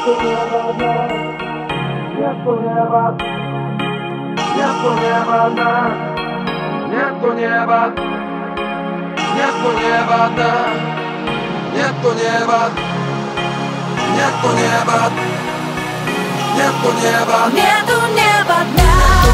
Нету неба, нету неба дна, нету неба, нету неба дна, нету неба, нету неба, нету неба, нету неба дна.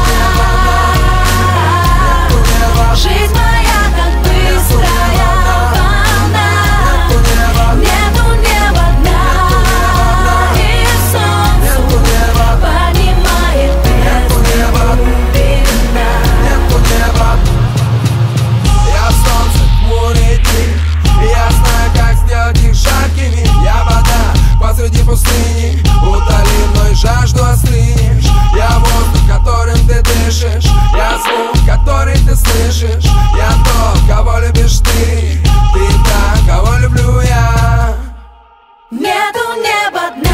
Нету неба. Жизнь моя как быстрая волна. Нету неба дна. И солнце поднимает бездну глубина. Нету неба. Я солнце, хмурые дни, и я знаю, как сделать их жаркими. Я вода посреди пустыни, утоли мной жажду, остынешь. Я воздух, которым ты дышишь, я звук, который ты слышишь. Я тот, кого любишь ты та, кого люблю я. Нету неба дна.